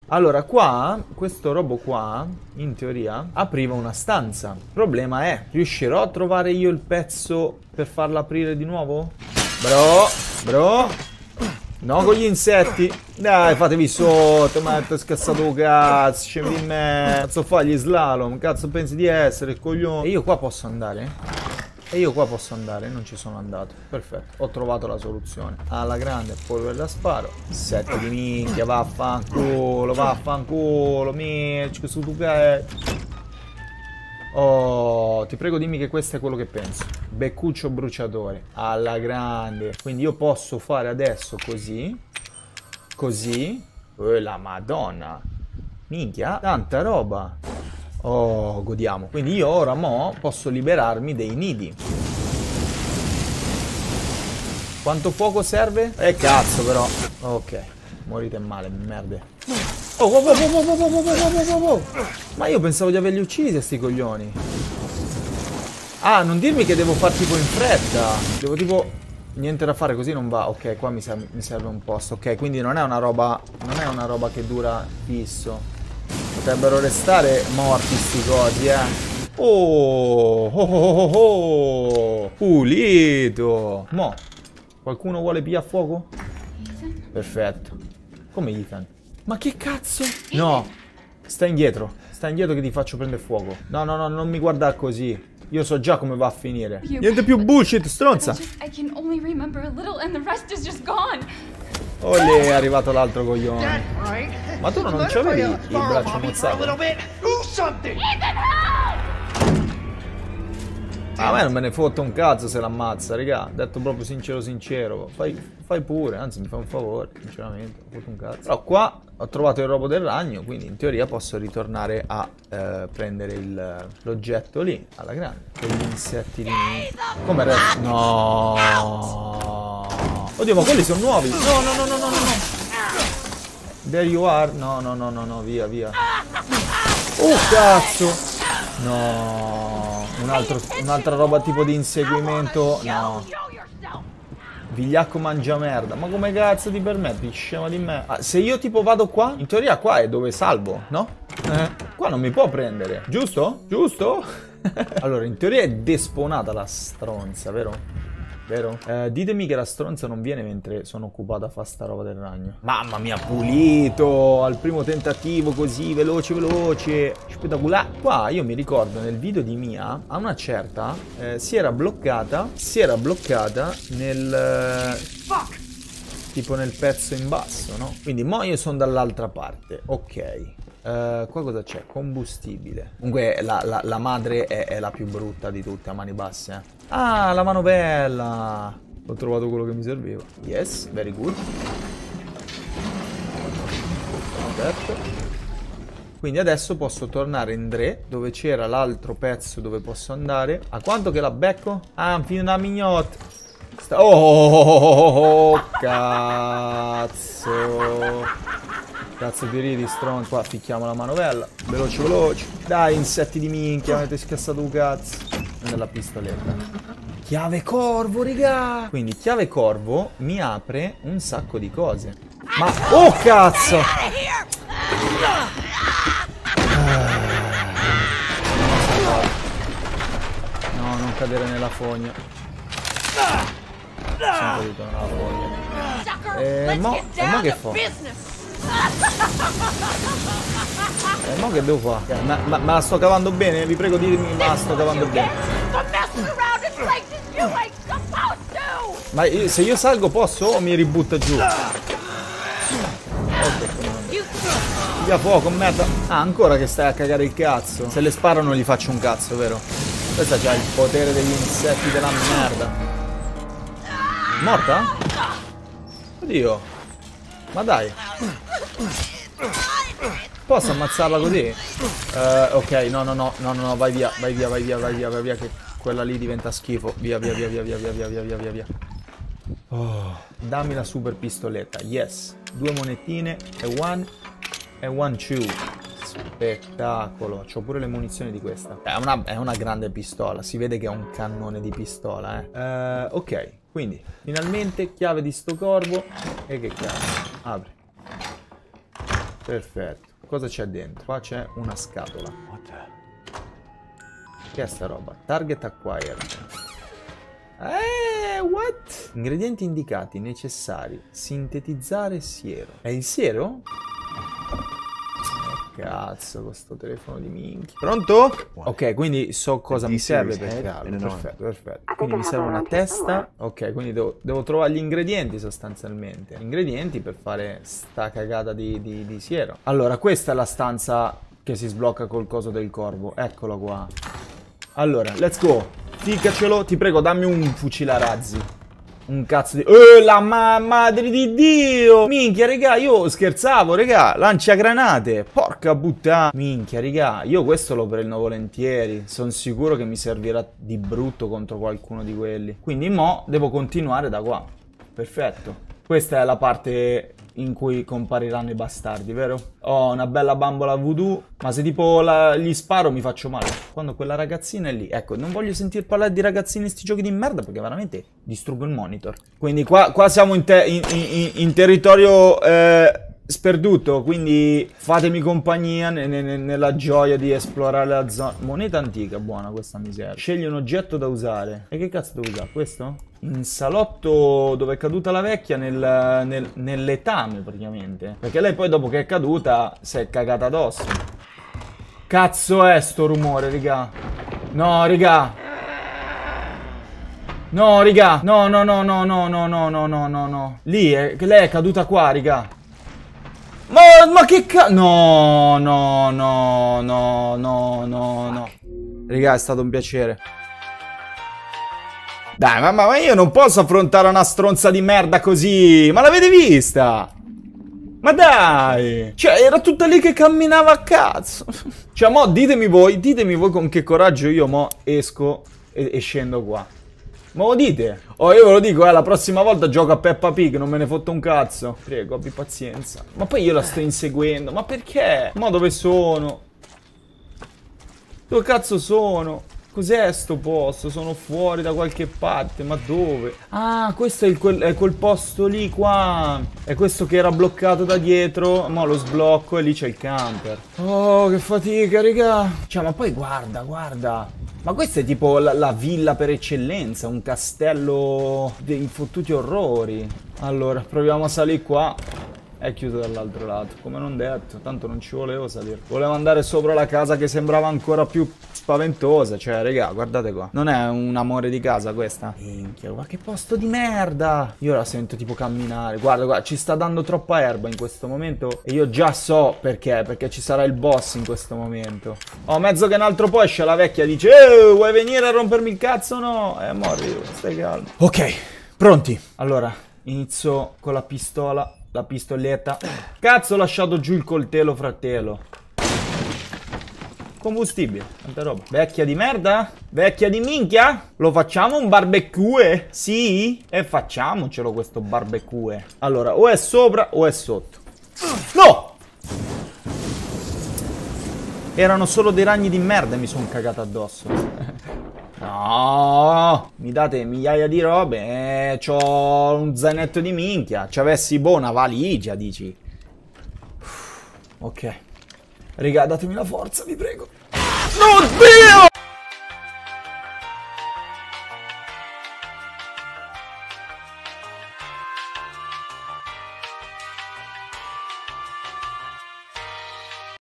Allora, qua, questo robo qua, in teoria, apriva una stanza. Il problema è, riuscirò a trovare io il pezzo per farla aprire di nuovo? Bro, no con gli insetti. Dai, fatevi sotto, ma ti ho scazzato un cazzo, scemi di me. Cazzo fa gli slalom, cazzo pensi di essere, il coglione. E io qua posso andare? Non ci sono andato. Perfetto, ho trovato la soluzione. Alla grande, polvere da sparo. Sette di minchia, vaffanculo, Mitch, questo tu che... Oh, ti prego dimmi che questo è quello che penso. Beccuccio bruciatore, alla grande. Quindi io posso fare adesso così. Così. La madonna. Minchia, tanta roba. Oh, godiamo. Quindi io ora posso liberarmi dei nidi. Quanto fuoco serve? Cazzo però. Ok, morite male, merde. Oh. Ma io pensavo di averli uccisi sti coglioni. Ah, non dirmi che devo far tipo in fretta. Devo tipo... Niente da fare, così non va. Ok, qua mi serve un posto. Ok, quindi non è una roba che dura fisso. Potrebbero restare morti sti cosi, Oh. Pulito. Mo. Qualcuno vuole pigliare fuoco? Perfetto. Come Ethan? Ma che cazzo? No. Stai indietro che ti faccio prendere fuoco. No, non mi guardare così. Io so già come va a finire. Niente più bullshit, stronza. Olè, è arrivato l'altro coglione. Ma tu non c'avevi il braccio mozzato? A me non me ne fotte un cazzo se l'ammazza, raga. Detto proprio sincero. Fai pure, anzi mi fa un favore, sinceramente. Ho fatto un cazzo. Però qua ho trovato il robo del ragno, quindi in teoria posso ritornare a prendere l'oggetto lì, alla grande. Quegli insetti lì. Come resto? No. Oddio, ma quelli sono nuovi. No. There you are. No, via. Oh, cazzo. No. Un'altra roba tipo di inseguimento. No. Vigliacco mangia merda. Ma come cazzo ti permetti? Scema di me. Ah, se io tipo vado qua, in teoria qua è dove salvo, no? Qua non mi può prendere. Giusto? Allora, in teoria è despawnata la stronza, vero? Ditemi che la stronza non viene mentre sono occupato a fare sta roba del ragno. Mamma mia, pulito! Al primo tentativo così, veloce. Spettacolare. Qua io mi ricordo nel video di Mia, a una certa, si era bloccata nel... tipo nel pezzo in basso, no? Quindi mo io sono dall'altra parte. Ok. Qua cosa c'è? Combustibile. Comunque la madre è la più brutta di tutte a mani basse. Ah, la manovella. Ho trovato quello che mi serviva. Yes, very good. Perfetto. Quindi adesso posso tornare in Dre, dove c'era l'altro pezzo dove posso andare. A quanto che la becco? Ah, fino una mignotta. Oh, cazzo. Cazzo di ridi, stronzo. Qua ficchiamo la manovella. Veloce. Dai, insetti di minchia, avete scassato un cazzo. Nella pistoletta. Chiave corvo, raga. Quindi chiave corvo mi apre un sacco di cose. Ma... Oh, cazzo! No, non cadere nella fogna. Sono caduto nella fogna. Mo che fa? Mo che devo fare? Ma la sto cavando bene? Vi prego ditemi, ma la sto cavando bene. Ma se io salgo posso o mi ributta giù? Via fuoco, merda. Ah, ancora che stai a cagare il cazzo. Se le sparo non gli faccio un cazzo, vero? Questo c'ha il potere degli insetti della merda. Morta? Oddio. Ma dai. Posso ammazzarla così? Ok, no, vai via, che quella lì diventa schifo. Via. Oh, dammi la super pistoletta, yes. 2 monetine e one two. Spettacolo. C'ho pure le munizioni di questa. È una grande pistola, si vede che è un cannone di pistola, ok, quindi finalmente chiave di sto corvo. E che cazzo? Apri. Perfetto. Cosa c'è dentro? Qua c'è una scatola. Che è sta roba? Target acquired. What? Ingredienti indicati, necessari. Sintetizzare siero. È il siero? Cazzo, con sto telefono di minchia. Pronto? Ok, quindi so cosa mi serve per crearlo. Perfetto, perfetto. Quindi mi serve una testa. Ok, quindi devo trovare gli ingredienti sostanzialmente. Gli ingredienti per fare sta cagata di siero. Allora, questa è la stanza che si sblocca col coso del corvo. Eccolo qua. Allora, let's go. Ficcacelo. Ti prego, dammi un fucile a razzi. Un cazzo di... la madre di Dio! Minchia, regà, io scherzavo, regà. Lanciagranate. Porca puttana. Minchia, regà, io questo lo prendo volentieri. Sono sicuro che mi servirà di brutto contro qualcuno di quelli. Quindi mo devo continuare da qua. Perfetto. Questa è la parte in cui compariranno i bastardi, vero? Ho una bella bambola voodoo, ma se tipo gli sparo mi faccio male. Quando quella ragazzina è lì. Ecco, non voglio sentir parlare di ragazzini in sti giochi di merda perché veramente distruggo il monitor. Quindi qua siamo in territorio sperduto, quindi fatemi compagnia nella gioia di esplorare la zona. Moneta antica, buona questa miseria. Scegli un oggetto da usare. E che cazzo devo usare? Questo? In salotto dove è caduta la vecchia, nell'etame praticamente. Perché lei poi dopo che è caduta si è cagata addosso. Cazzo è sto rumore, raga? No, raga. No, raga. No, no, no, no, no, no, no, no, no, no, no. Lei è caduta qua, raga. Ma che cazzo? No, no, no, no, no, no, no. Raga, è stato un piacere. Dai, ma io non posso affrontare una stronza di merda così. Ma l'avete vista? Ma dai. Cioè, era tutta lì che camminava a cazzo. Cioè, mo ditemi voi con che coraggio io mo esco e scendo qua. Ma lo dite? Oh, io ve lo dico, la prossima volta gioco a Peppa Pig, non me ne fotto un cazzo. Prego, abbi pazienza. Ma poi io la sto inseguendo. Ma perché? Ma dove sono? Dove cazzo sono? Cos'è sto posto? Sono fuori da qualche parte, ma dove? Ah, questo è quel posto lì qua. È questo che era bloccato da dietro. Mo lo sblocco e lì c'è il camper. Oh, che fatica, raga. Cioè, ma poi guarda, guarda. Ma questa è tipo la villa per eccellenza, un castello dei fottuti orrori. Allora, proviamo a salire qua. È chiuso dall'altro lato, come non detto, tanto non ci volevo salire. Volevo andare sopra la casa che sembrava ancora più spaventosa. Cioè, raga, guardate qua. Non è un amore di casa questa? Minchia, ma che posto di merda. Io la sento tipo camminare. Guarda, guarda, ci sta dando troppa erba in questo momento. E io già so perché. Perché ci sarà il boss in questo momento. Oh, mezzo che un altro po' esce la vecchia e dice: vuoi venire a rompermi il cazzo o no? Morri, stai calmo. Ok, pronti. Allora, inizio con la pistola. La pistoletta. Cazzo, ho lasciato giù il coltello, fratello. Combustibile, tanta roba. Vecchia di merda? Vecchia di minchia? Lo facciamo un barbecue? Sì? E facciamocelo questo barbecue. Allora, o è sopra o è sotto. No! Erano solo dei ragni di merda e mi sono cagato addosso. No, mi date migliaia di robe. C'ho un zainetto di minchia. Ci avessi una valigia, dici. Ok. Raga, datemi la forza, vi prego. Oddio!